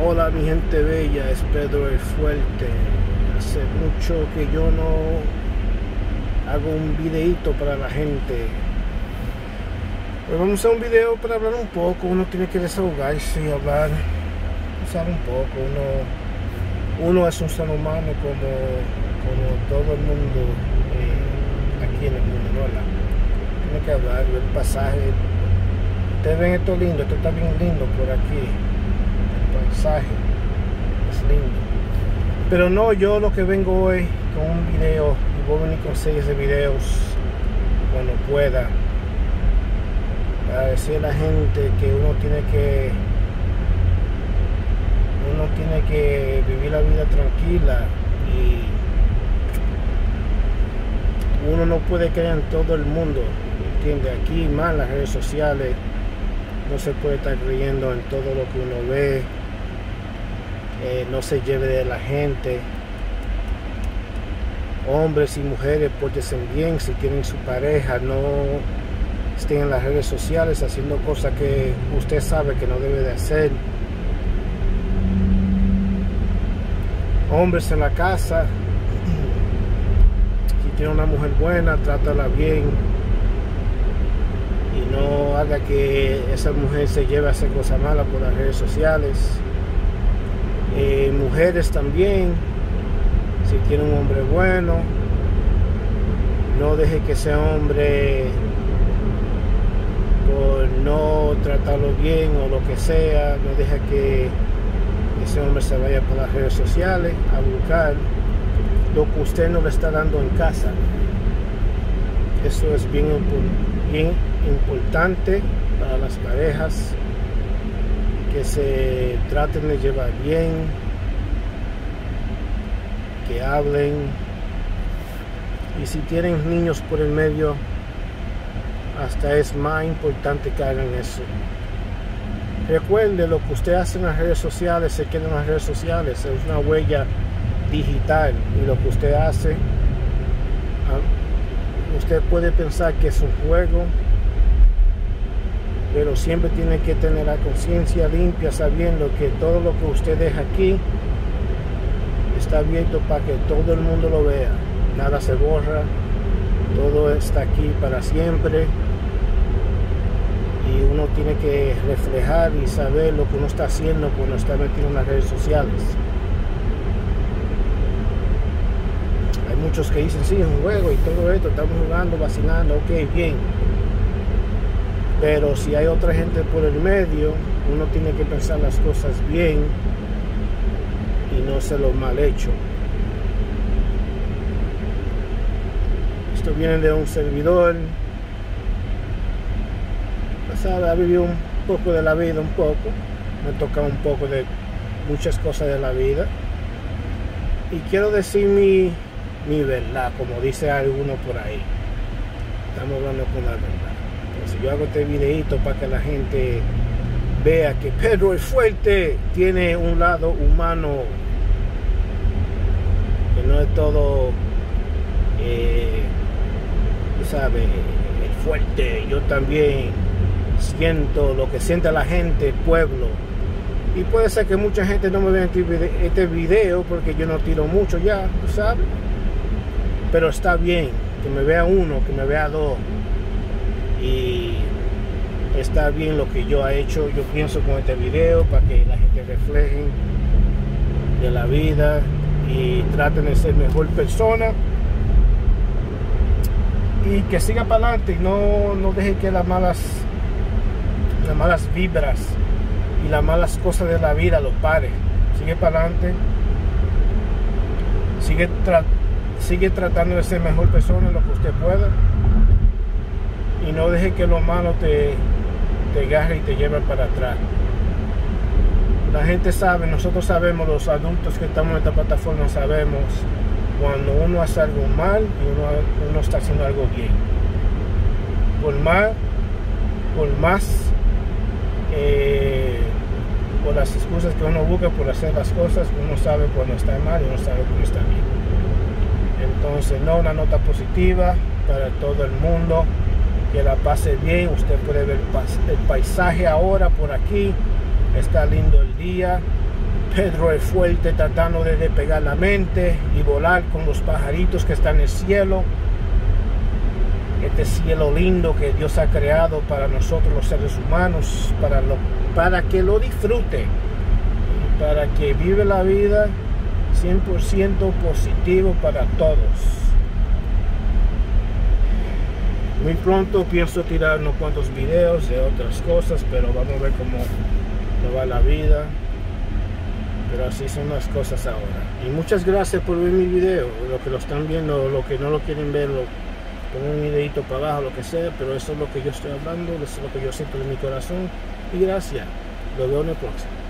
Hola mi gente bella, es Pedro el Fuerte. Hace mucho que yo no hago un videito para la gente. Pues vamos a hacer un video para hablar un poco. Uno tiene que desahogarse y hablar, usar un poco. Uno es un ser humano como todo el mundo aquí en el mundo, ¿no? Tiene que hablar, ver el pasaje. Ustedes ven esto lindo, esto está bien lindo por aquí. El paisaje es lindo. Pero no, yo lo que vengo hoy con un video, y voy a venir con series de videos cuando pueda, para decir a la gente que uno tiene que vivir la vida tranquila y uno no puede creer en todo el mundo, ¿entiende? Aquí más las redes sociales, no se puede estar creyendo en todo lo que uno ve, no se lleve de la gente. Hombres y mujeres, pórtense bien. Si tienen su pareja, no estén en las redes sociales haciendo cosas que usted sabe que no debe de hacer. Hombres en la casa, si tiene una mujer buena, trátala bien y no haga que esa mujer se lleve a hacer cosas malas por las redes sociales. Mujeres también, si tiene un hombre bueno, no deje que ese hombre, por no tratarlo bien o lo que sea, no deje que ese hombre se vaya por las redes sociales a buscar lo que usted no le está dando en casa. Eso es bien importante para las parejas, que se traten de llevar bien, que hablen, y si tienen niños por el medio, hasta es más importante que hagan eso. Recuerde, lo que usted hace en las redes sociales se queda en las redes sociales, es una huella digital, y lo que usted hace, usted puede pensar que es un juego, pero siempre tiene que tener la conciencia limpia, sabiendo que todo lo que usted deja aquí está abierto para que todo el mundo lo vea. Nada se borra, todo está aquí para siempre, y uno tiene que reflejar y saber lo que uno está haciendo cuando está metido en las redes sociales. Hay muchos que dicen, sí, es un juego y todo esto, estamos jugando, vacilando, ok, bien. Pero si hay otra gente por el medio, uno tiene que pensar las cosas bien y no hacerlo mal hecho. Esto viene de un servidor, ¿sabe? Ha vivido un poco de la vida, un poco. Me toca un poco de muchas cosas de la vida. Y quiero decir mi verdad, como dice alguno por ahí. Estamos hablando con la verdad. Si yo hago este videito para que la gente vea que Pedro el Fuerte tiene un lado humano, que no es todo, tú sabes, el fuerte. Yo también siento lo que siente la gente, el pueblo. Y puede ser que mucha gente no me vea este video porque yo no tiro mucho ya, tú sabes. Pero está bien que me vea uno, que me vea dos. Y está bien lo que yo he hecho, yo pienso, con este video, para que la gente refleje de la vida y traten de ser mejor persona y que siga para adelante, y no deje que las malas vibras y las malas cosas de la vida los pare. Sigue para adelante, sigue tratando de ser mejor persona en lo que usted pueda. Y no deje que lo malo te agarre y te lleve para atrás. La gente sabe, nosotros sabemos, los adultos que estamos en esta plataforma sabemos cuando uno hace algo mal y uno está haciendo algo bien. Por las excusas que uno busca por hacer las cosas, uno sabe cuando está mal y uno sabe cuando está bien. Entonces, no, una nota positiva para todo el mundo. Que la pase bien. Usted puede ver el paisaje ahora por aquí. Está lindo el día. Pedro el Fuerte tratando de despegar la mente y volar con los pajaritos que están en el cielo. Este cielo lindo que Dios ha creado para nosotros los seres humanos, para que lo disfrute, para que vive la vida 100% positivo para todos. Muy pronto pienso tirar unos cuantos videos de otras cosas, pero vamos a ver cómo va la vida. Pero así son las cosas ahora. Y muchas gracias por ver mi video. Los que lo están viendo, los que no lo quieren ver, pongo un videito para abajo, lo que sea, pero eso es lo que yo estoy hablando, eso es lo que yo siento en mi corazón. Y gracias. Lo veo en el próximo.